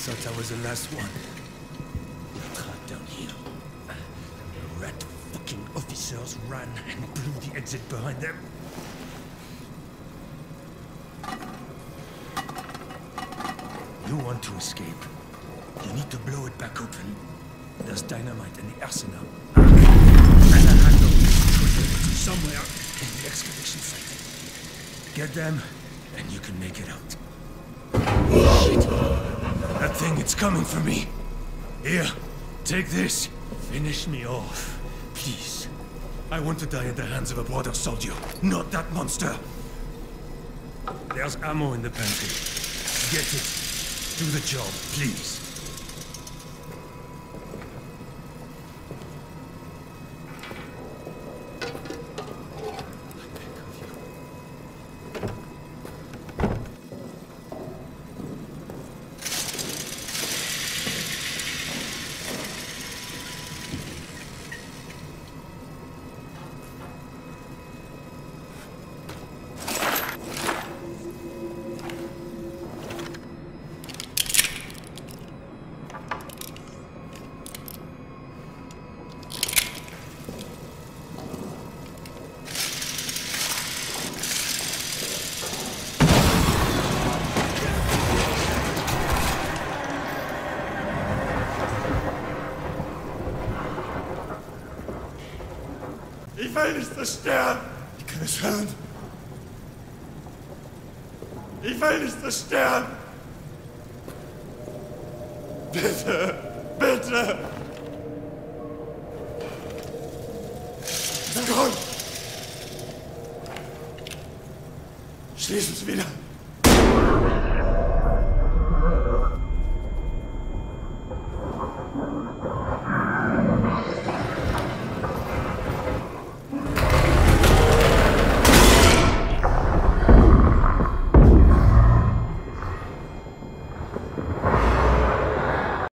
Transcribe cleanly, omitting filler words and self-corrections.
thought I was the last one. We're trapped down here. The rat fucking officers ran and blew the exit behind them. You want to escape? You need to blow it back open. There's dynamite in the arsenal. And a handle somewhere in the excavation site. Get them, and you can make it out. Shit! That thing, it's coming for me. Here, take this. Finish me off, please. I want to die at the hands of a brother soldier, not that monster. There's ammo in the pantry. Get it. Do the job, please. Ich will nicht zerstören! Ich kann es hören. Ich will nicht zerstören! Bitte! Bitte! Na komm! Schließ uns wieder!